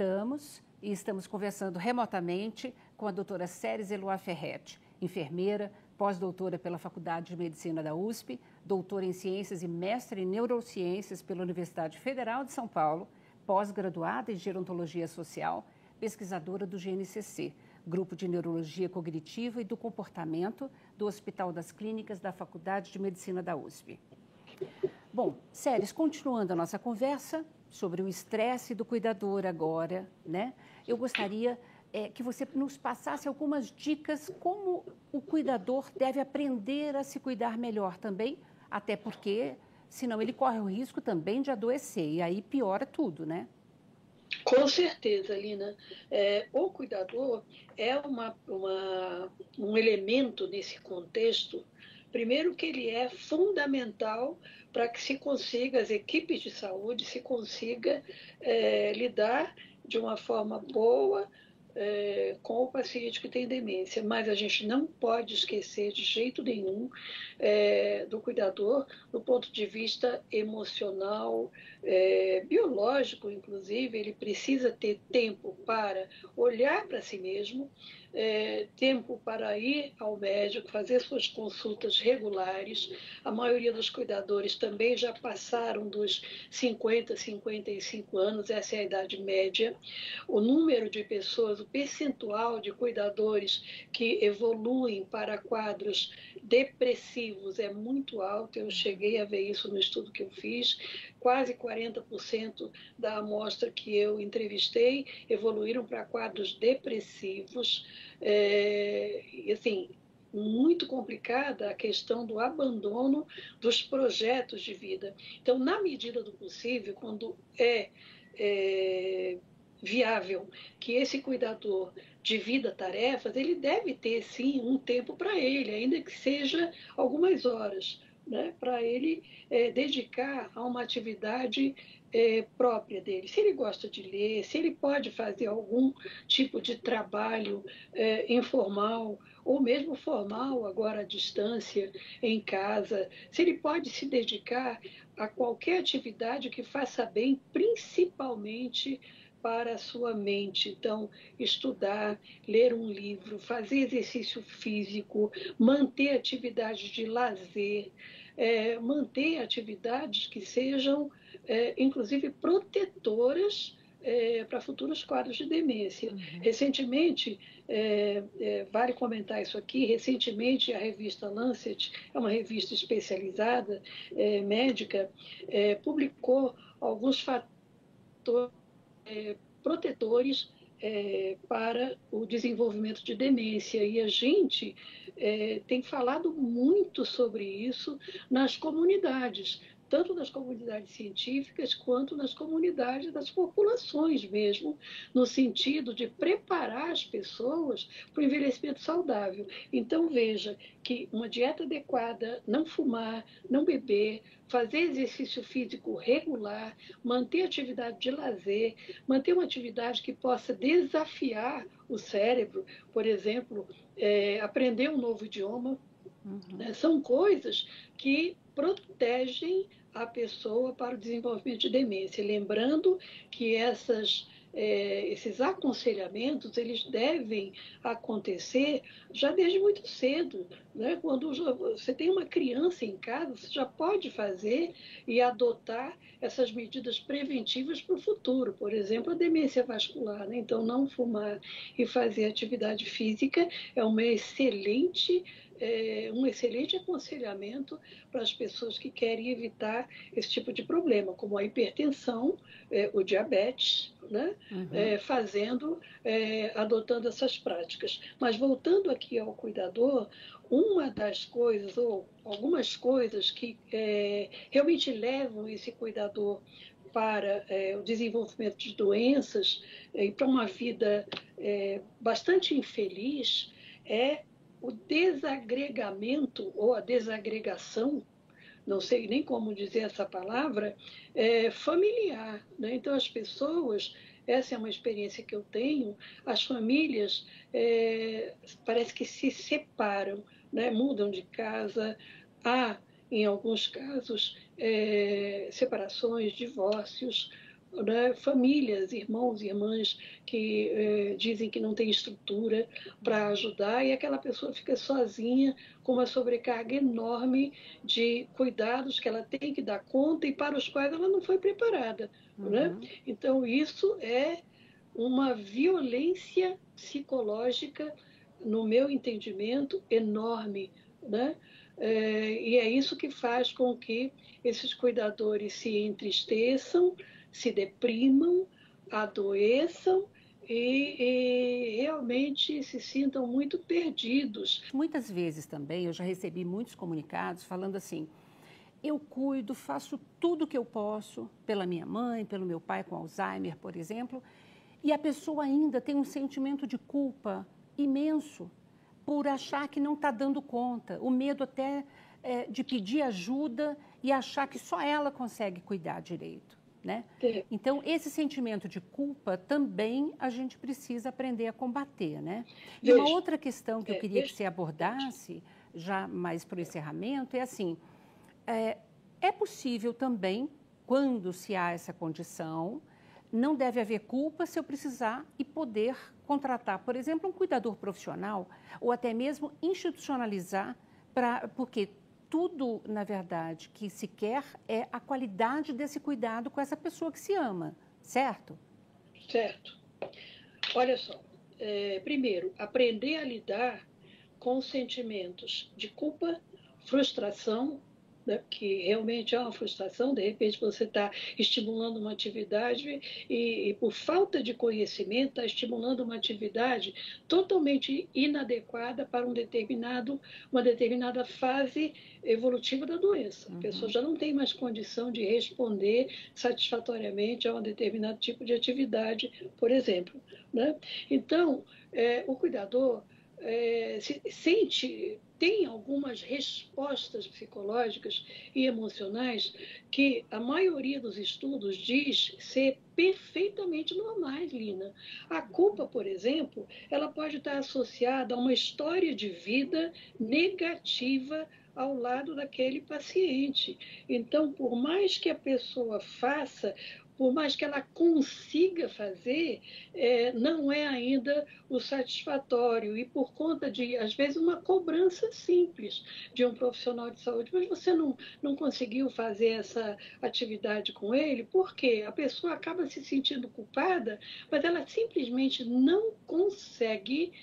aproveitamos e estamos conversando remotamente com a doutora Ceres Eloá Ferretti, enfermeira, pós-doutora pela Faculdade de Medicina da USP, doutora em Ciências e mestre em Neurociências pela Universidade Federal de São Paulo, pós-graduada em Gerontologia Social, pesquisadora do GNCC, Grupo de Neurologia Cognitiva e do Comportamento do Hospital das Clínicas da Faculdade de Medicina da USP. Bom, Ceres, continuando a nossa conversa sobre o estresse do cuidador agora, né? Eu gostaria que você nos passasse algumas dicas como o cuidador deve aprender a se cuidar melhor também, até porque, senão ele corre o risco também de adoecer, e aí piora tudo, né? Com certeza, Lina. O cuidador é um elemento nesse contexto. Primeiro que ele é fundamental para que se consiga, as equipes de saúde se consiga lidar de uma forma boa com o paciente que tem demência, mas a gente não pode esquecer de jeito nenhum do cuidador do ponto de vista emocional, biológico, inclusive. Ele precisa ter tempo para olhar para si mesmo, tempo para ir ao médico, fazer suas consultas regulares. A maioria dos cuidadores também já passaram dos 50, 55 anos, essa é a idade média. O número de pessoas, o percentual de cuidadores que evoluem para quadros depressivos é muito alto. Eu cheguei a ver isso no estudo que eu fiz. Quase 40% da amostra que eu entrevistei evoluíram para quadros depressivos. E assim, muito complicada a questão do abandono dos projetos de vida. Então, na medida do possível, quando viável que esse cuidador divida tarefas, ele deve ter, sim, um tempo para ele, ainda que seja algumas horas, né, para ele dedicar a uma atividade própria dele. Se ele gosta de ler, se ele pode fazer algum tipo de trabalho informal ou mesmo formal, agora à distância, em casa, se ele pode se dedicar a qualquer atividade que faça bem, principalmente para a sua mente. Então, estudar, ler um livro, fazer exercício físico, manter atividades de lazer, manter atividades que sejam, inclusive, protetoras para futuros quadros de demência. Recentemente, vale comentar isso aqui, recentemente a revista Lancet, é uma revista especializada, médica, publicou alguns fatores protetores para o desenvolvimento de demência. E a gente tem falado muito sobre isso nas comunidades, tanto nas comunidades científicas quanto nas comunidades das populações mesmo, no sentido de preparar as pessoas para o envelhecimento saudável. Então, veja que uma dieta adequada, não fumar, não beber, fazer exercício físico regular, manter atividade de lazer, manter uma atividade que possa desafiar o cérebro, por exemplo, aprender um novo idioma, né? São coisas que protegem a pessoa para o desenvolvimento de demência. Lembrando que esses aconselhamentos eles devem acontecer já desde muito cedo, né? Quando você tem uma criança em casa, você já pode fazer e adotar essas medidas preventivas para o futuro. Por exemplo, a demência vascular, né? Então, não fumar e fazer atividade física é um excelente aconselhamento para as pessoas que querem evitar esse tipo de problema, como a hipertensão, o diabetes, né? Adotando essas práticas. Mas voltando aqui ao cuidador, uma das coisas, ou algumas coisas que realmente levam esse cuidador para o desenvolvimento de doenças e para uma vida bastante infeliz, é o desagregamento ou a desagregação, não sei nem como dizer essa palavra, familiar, né? Então, as pessoas, essa é uma experiência que eu tenho, as famílias parece que se separam, né? Mudam de casa, há, em alguns casos, separações, divórcios, né, famílias, irmãos e irmãs que dizem que não tem estrutura para ajudar e aquela pessoa fica sozinha com uma sobrecarga enorme de cuidados que ela tem que dar conta e para os quais ela não foi preparada, né? Uhum. Então, isso é uma violência psicológica, no meu entendimento, enorme, né? E é isso que faz com que esses cuidadores se entristeçam, se deprimam, adoeçam e realmente se sintam muito perdidos. Muitas vezes também eu já recebi muitos comunicados falando assim: eu cuido, faço tudo o que eu posso pela minha mãe, pelo meu pai com Alzheimer, por exemplo, e a pessoa ainda tem um sentimento de culpa imenso por achar que não está dando conta, o medo até de pedir ajuda e achar que só ela consegue cuidar direito, né? É, Então, esse sentimento de culpa também a gente precisa aprender a combater, né? E uma veja, outra questão que eu queria que veja, você abordasse, já mais para o encerramento, é assim, é possível também, quando se há essa condição, não deve haver culpa se eu precisar e poder contratar, por exemplo, um cuidador profissional ou até mesmo institucionalizar, porque tudo, na verdade, que se quer é a qualidade desse cuidado com essa pessoa que se ama, certo? certo? Olha só, primeiro, aprender a lidar com sentimentos de culpa, frustração, né, que realmente é uma frustração, de repente você está estimulando uma atividade e por falta de conhecimento está estimulando uma atividade totalmente inadequada para uma determinada fase evolutiva da doença. A pessoa Uhum. já não tem mais condição de responder satisfatoriamente a um determinado tipo de atividade, por exemplo, né? Então, o cuidador tem algumas respostas psicológicas e emocionais que a maioria dos estudos diz ser perfeitamente normais, Lina. A culpa, por exemplo, ela pode estar associada a uma história de vida negativa ao lado daquele paciente. Então, por mais que a pessoa faça, por mais que ela consiga fazer, não é ainda o satisfatório e por conta de, às vezes, uma cobrança simples de um profissional de saúde, mas você não conseguiu fazer essa atividade com ele, porque a pessoa acaba se sentindo culpada, mas ela simplesmente não consegue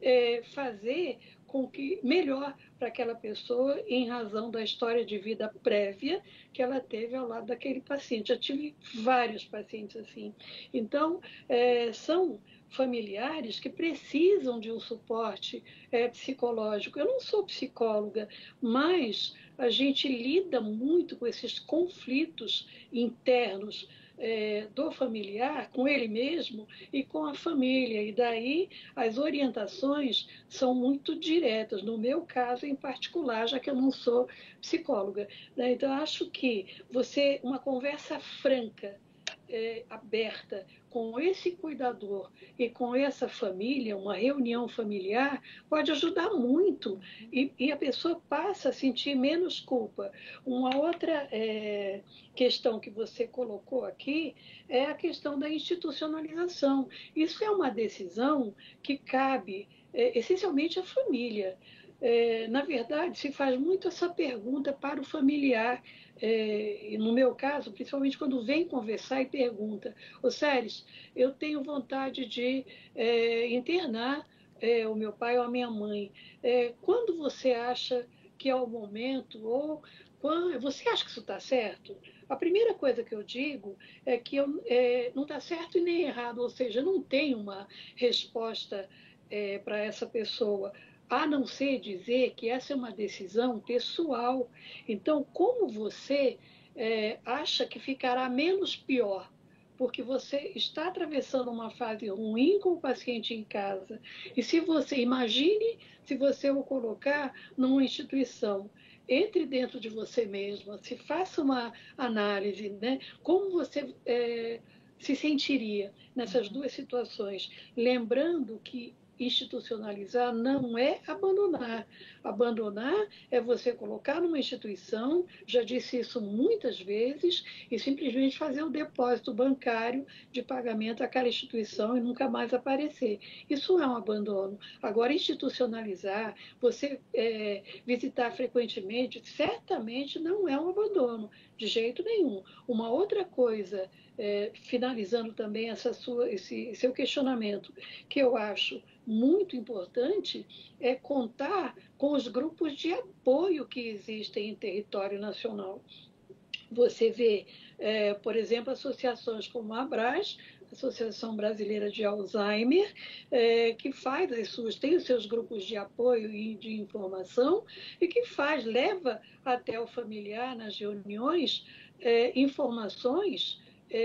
fazer com que melhor para aquela pessoa em razão da história de vida prévia que ela teve ao lado daquele paciente. Eu tive vários pacientes assim. Então, são familiares que precisam de um suporte psicológico. Eu não sou psicóloga, mas a gente lida muito com esses conflitos internos do familiar, com ele mesmo e com a família. E daí as orientações são muito diretas, no meu caso em particular, já que eu não sou psicóloga, né? Então, acho que uma conversa franca, aberta com esse cuidador e com essa família, uma reunião familiar, pode ajudar muito e a pessoa passa a sentir menos culpa. Uma outra questão que você colocou aqui é a questão da institucionalização. Isso é uma decisão que cabe essencialmente à família. Na verdade, se faz muito essa pergunta para o familiar, no meu caso, principalmente quando vem conversar e pergunta: ô Séries, eu tenho vontade de internar o meu pai ou a minha mãe. Quando você acha que é o momento? Ou você acha que isso está certo? A primeira coisa que eu digo é que não está certo e nem errado, ou seja, não tem uma resposta para essa pessoa, a não ser dizer que essa é uma decisão pessoal. Então, como você acha que ficará menos pior porque você está atravessando uma fase ruim com o paciente em casa. E se você imagine se você o colocar numa instituição, entre dentro de você mesma, se faça uma análise, né? Como você se sentiria nessas duas situações, lembrando que institucionalizar não é abandonar. Abandonar é você colocar numa instituição, já disse isso muitas vezes, e simplesmente fazer o depósito bancário de pagamento àquela instituição e nunca mais aparecer. Isso é um abandono. Agora, institucionalizar, você visitar frequentemente, certamente não é um abandono, de jeito nenhum. Uma outra coisa, finalizando também esse seu questionamento, que eu acho muito importante, é contar com os grupos de apoio que existem em território nacional. Você vê, por exemplo, associações como a ABRAS, Associação Brasileira de Alzheimer, que tem os seus grupos de apoio e de informação e que leva até o familiar nas reuniões informações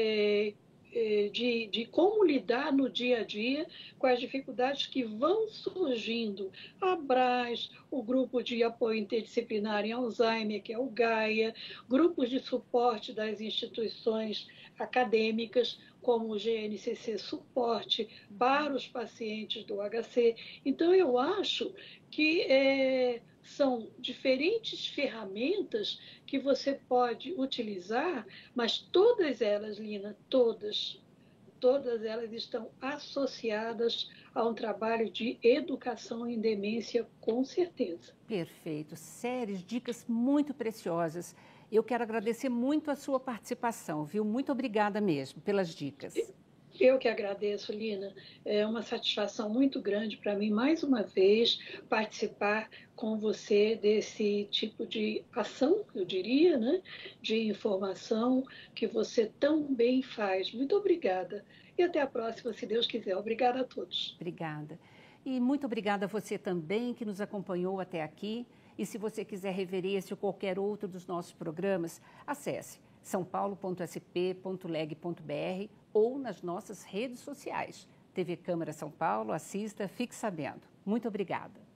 de como lidar no dia a dia com as dificuldades que vão surgindo. A ABRAS, o Grupo de Apoio Interdisciplinar em Alzheimer, que é o GAIA, grupos de suporte das instituições acadêmicas, como o GNCC Suporte para os pacientes do HC. Então, eu acho que são diferentes ferramentas que você pode utilizar, mas todas elas, Lina, todas elas estão associadas a um trabalho de educação em demência, com certeza. Perfeito. Séries, dicas muito preciosas. Eu quero agradecer muito a sua participação, viu? Muito obrigada mesmo pelas dicas. Eu que agradeço, Lina. É uma satisfação muito grande para mim, mais uma vez, participar com você desse tipo de ação, eu diria, né? De informação que você tão bem faz. Muito obrigada. E até a próxima, se Deus quiser. Obrigada a todos. Obrigada. E muito obrigada a você também que nos acompanhou até aqui. E se você quiser rever esse ou qualquer outro dos nossos programas, acesse saopaulo.sp.leg.br ou nas nossas redes sociais. TV Câmara São Paulo, assista, fique sabendo. Muito obrigada.